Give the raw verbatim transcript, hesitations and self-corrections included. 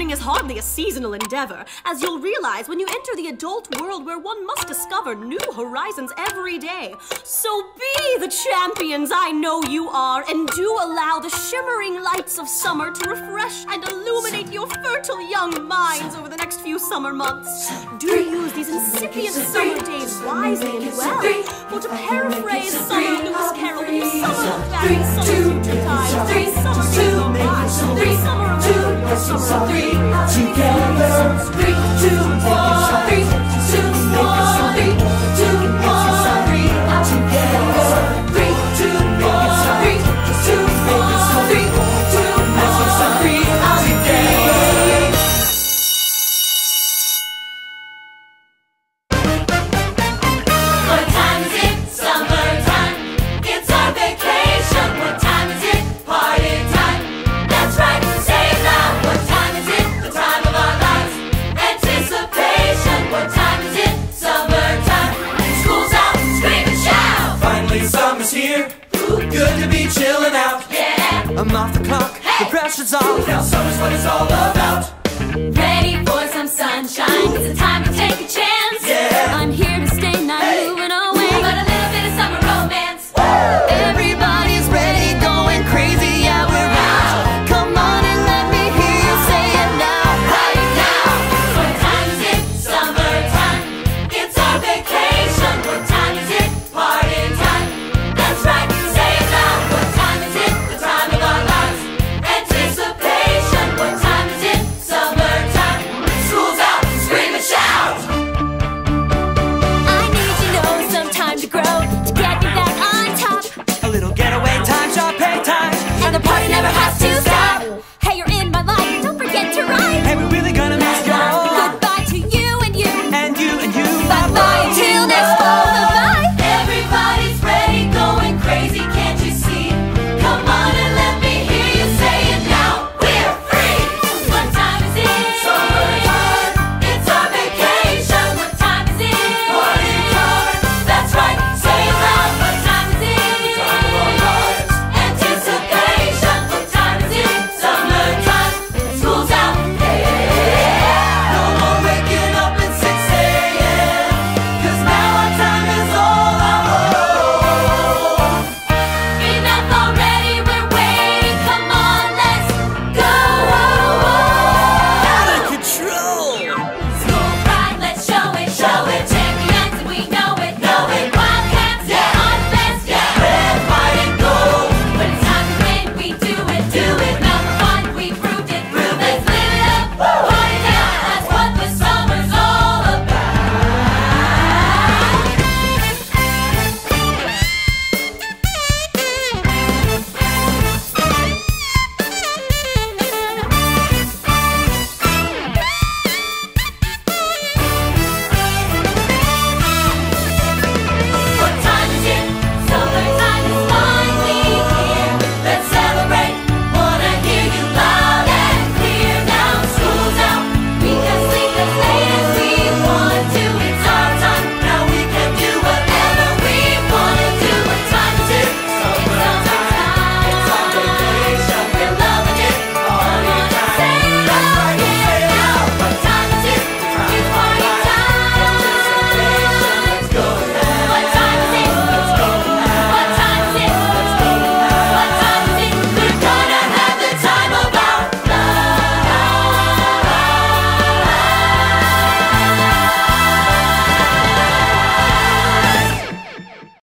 Learning is hardly a seasonal endeavor, as you'll realize when you enter the adult world where one must discover new horizons every day. So be the champions I know you are, and do allow the shimmering lights of summer to refresh and illuminate your fertile young minds over the next few summer months. Do use these incipient summer days wisely and well, for to paraphrase Summer Lewis Carroll, summer of fairy, summer future time, three, summer two, five, three, summer of two, summer of three, together, three, two, one, three, two, one, three, two, one, three, together, three, two, one, three, two, one, three, two, one, three, together. What time is it? Summertime. It's our vacation. What time is it? Party time. That's right. Say it loud. What time is it? The time of our lives. Anticipation. What time is it? Summertime. School's out. Scream and shout. Finally summer's here. Ooh, good to be chilling out. Yeah. I'm off the clock. Hey. The pressure's off. Now summer's what it's all about. Ready